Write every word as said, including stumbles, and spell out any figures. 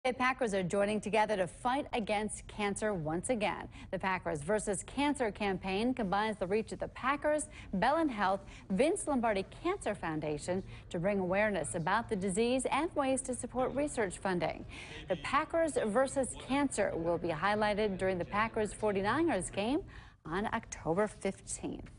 The Packers are joining together to fight against cancer once again. The Packers versus Cancer campaign combines the reach of the Packers, Bellin Health, Vince Lombardi Cancer Foundation to bring awareness about the disease and ways to support research funding. The Packers versus Cancer will be highlighted during the Packers forty-niners game on October fifteenth.